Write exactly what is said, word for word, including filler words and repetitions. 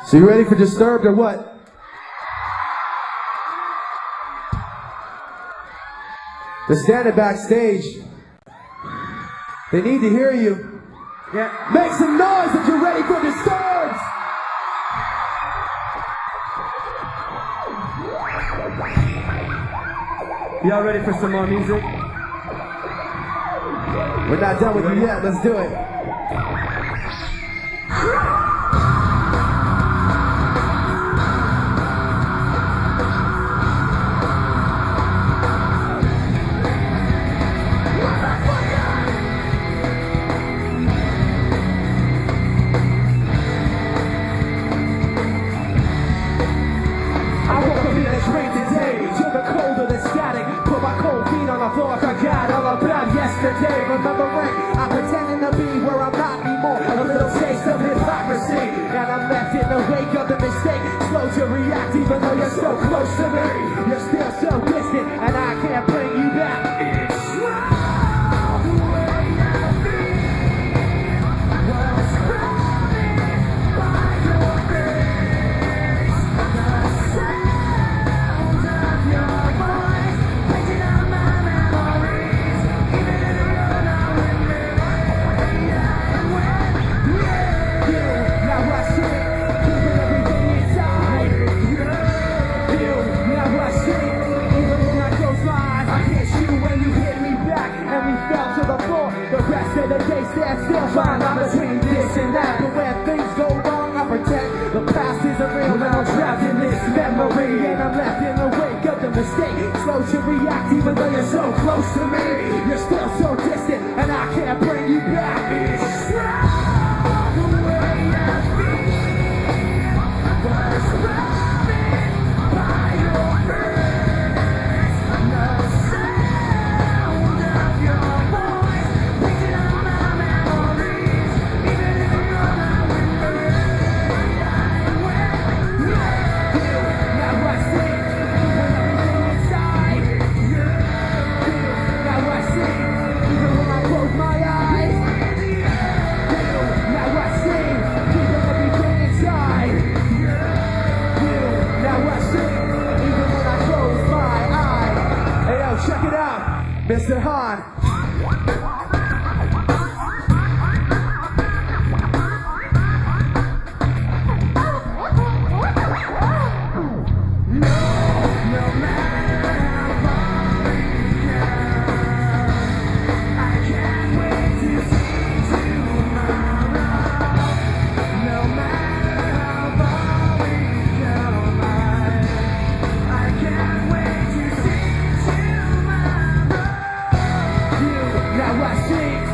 So you ready for Disturbed or what? They're standing backstage. They need to hear you. Yeah. Make some noise if you're ready for Disturbed. Y'all ready for some more music? We're not done with you yet. Let's do it. Remembering, I'm pretending to be where I'm not anymore. A little taste of hypocrisy, and I'm left in the wake of the mistake. Slow to react, even though you're so close to me. You're still so distant, and I can't bring you back. It's wrong the way I feel. Was running by your face. The sound of your voice painted on my memories. Even if you're not with me, I'm with you. Now I see, keeping everything inside. You, now I see, even when I close my eyes, I hit you when you hit me back, and we fell to the floor. The rest of the day stand still, fine. I'm between this and that, but when things go wrong, I pretend the past isn't real. Now I'm trapped in this memory, and I'm left in the wake of the mistake. Slow to react, even though you're so close to me. You're still so distant, and I can't bring you back. It's wrong the way I feel. Was running by your face. The sound of your voice painted on my memories. Even if you're not with me, I'm with you. Now I see, keeping everything inside. You, now I see, even when I close my eyes. You, now I see, keeping everything inside. You, now I see, even when I close my eyes. Hey, yo, check it out. Mister Han. Now I see.